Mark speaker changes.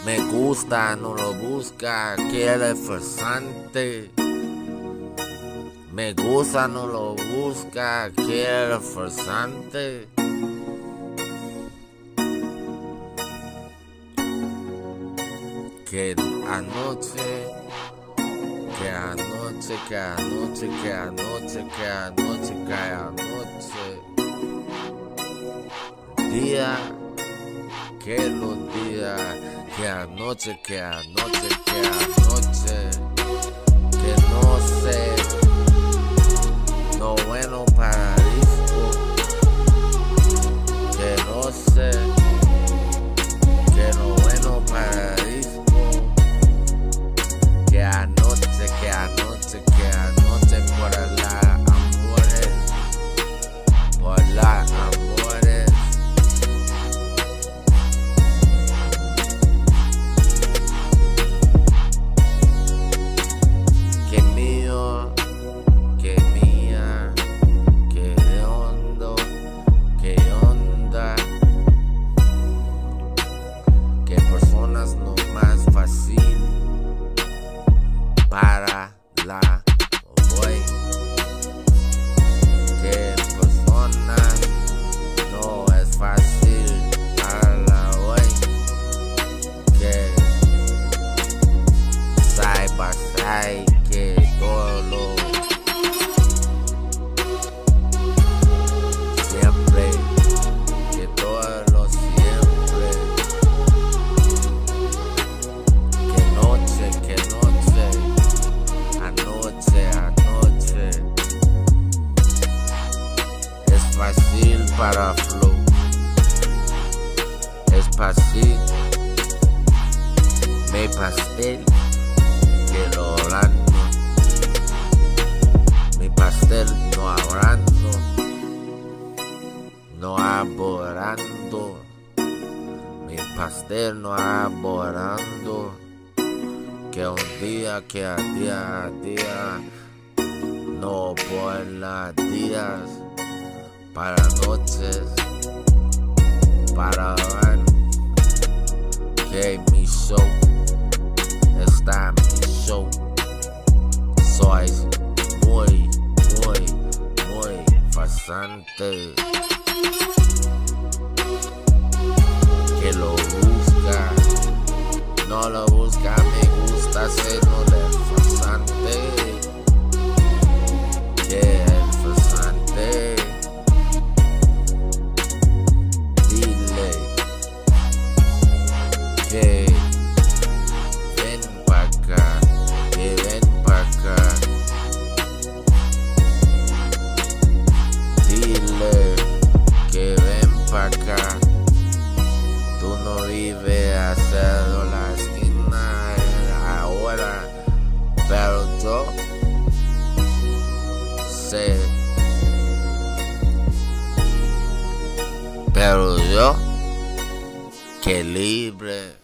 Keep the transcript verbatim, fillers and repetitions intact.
Speaker 1: Me gusta, no lo busca, quiere farsante. Me gusta, no lo busca, quiere farsante. Que anoche, que anoche, que anoche, que anoche, que anoche, que anoche. Día, que los días, que anoche, que anoche, que anoche. Que no sé, no bueno para disco. Que no sé, que no bueno para disco. Que anoche, que anoche, que anoche por la amores, por la amores. Que mío, que mía, que de hondo, que onda. Que personas no más fácil para la hoy. Que personas no es fácil para la hoy. Que saiba, sai que todo lo siempre, que todo lo siempre. Que noche, que noche, anoche, anoche. Es fácil para flow. Es fácil. Me pastel que lo hablando. Mi pastel no hablando, no aborando. Mi pastel no aborando. Que un día, que a día a día, no por las días, para noches, para ver que mi show está mi show. Soy muy, muy, muy farsante. Que lo busca, no lo busca, me gusta hacerlo del farsante. Que el farsante. Dile que ven pa' acá, que ven pa' acá. Dile que ven pa' acá. Tú no vives a hacerlo la esquina ahora, pero yo sé, pero yo que libre.